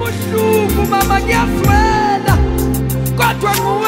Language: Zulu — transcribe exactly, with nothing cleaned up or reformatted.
mouchou, pour maman qui a souhaité. Quand toi